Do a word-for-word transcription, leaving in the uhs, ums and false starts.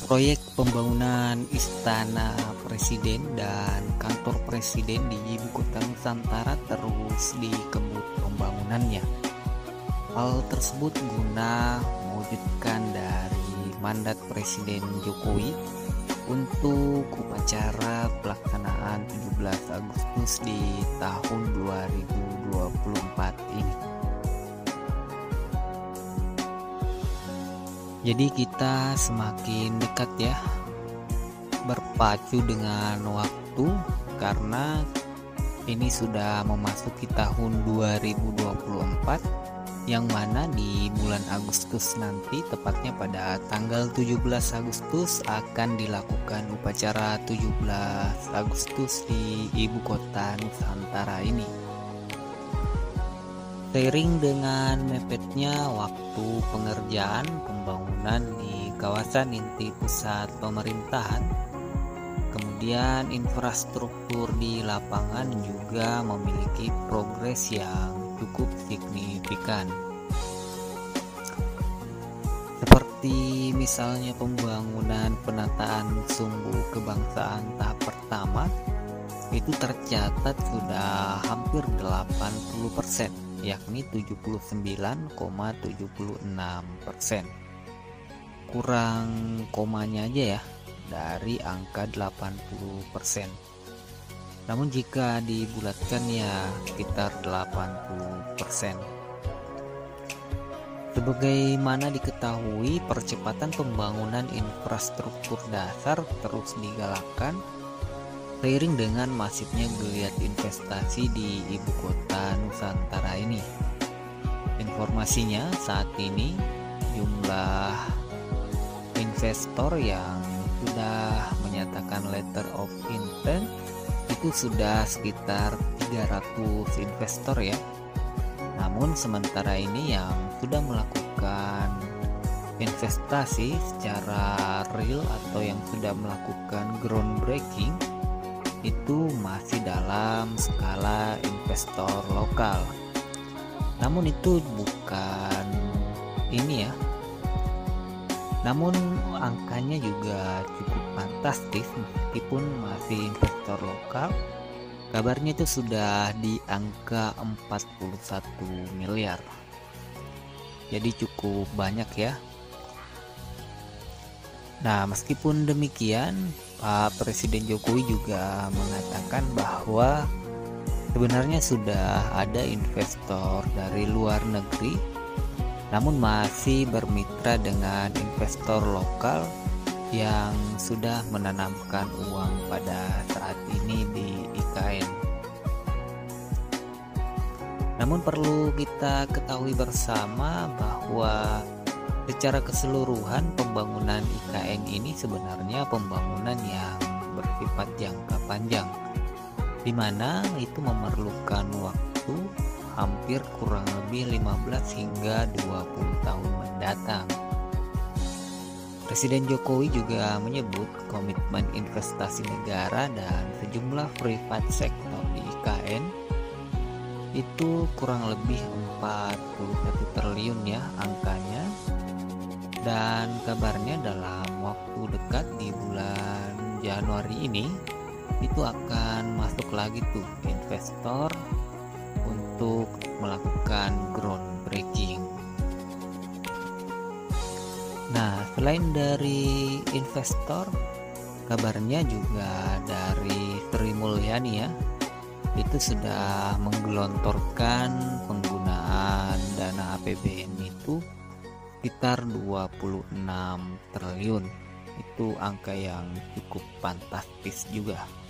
Proyek pembangunan Istana Presiden dan Kantor Presiden di Ibu Kota Nusantara terus dikebut pembangunannya. Hal tersebut guna mewujudkan dari mandat Presiden Jokowi untuk upacara pelaksanaan tujuh belas Agustus di tahun dua ribu dua puluh empat ini. Jadi kita semakin dekat ya berpacu dengan waktu, karena ini sudah memasuki tahun dua ribu dua puluh empat, yang mana di bulan Agustus nanti, tepatnya pada tanggal tujuh belas Agustus akan dilakukan upacara tujuh belas Agustus di Ibu Kota Nusantara ini. Seiring dengan mepetnya waktu pengerjaan pembangunan di kawasan inti pusat pemerintahan, kemudian infrastruktur di lapangan juga memiliki progres yang cukup signifikan. Seperti misalnya pembangunan penataan sumbu kebangsaan tahap pertama, itu tercatat sudah hampir delapan puluh persen, yakni tujuh puluh sembilan koma tujuh enam persen. Kurang komanya aja ya dari angka delapan puluh persen. Namun jika dibulatkan ya sekitar delapan puluh persen. Sebagaimana diketahui, percepatan pembangunan infrastruktur dasar terus digalakkan seiring dengan masifnya geliat investasi di Ibu Kota Nusantara ini. Informasinya saat ini jumlah investor yang sudah menyatakan letter of intent itu sudah sekitar tiga ratus investor ya. Namun sementara ini yang sudah melakukan investasi secara real atau yang sudah melakukan groundbreaking itu masih dalam skala investor lokal. Namun itu bukan ini ya. Namun angkanya juga cukup fantastis meskipun masih investor lokal. Kabarnya itu sudah di angka empat puluh satu miliar. Jadi cukup banyak ya. Nah, meskipun demikian, Pak Presiden Jokowi juga mengatakan bahwa sebenarnya sudah ada investor dari luar negeri, namun masih bermitra dengan investor lokal yang sudah menanamkan uang pada saat ini di I K N. Namun perlu kita ketahui bersama bahwa secara keseluruhan pembangunan I K N ini sebenarnya pembangunan yang bersifat jangka panjang, di mana itu memerlukan waktu hampir kurang lebih lima belas hingga dua puluh tahun mendatang. Presiden Jokowi juga menyebut komitmen investasi negara dan sejumlah private sektor di I K N itu kurang lebih empat puluh satu triliun ya angkanya. Dan kabarnya dalam waktu dekat di bulan Januari ini itu akan masuk lagi tuh investor untuk melakukan groundbreaking. Nah, selain dari investor, kabarnya juga dari Sri Mulyani ya, itu sudah menggelontorkan penggunaan dana A P B N itu sekitar dua puluh enam triliun. Itu angka yang cukup fantastis juga.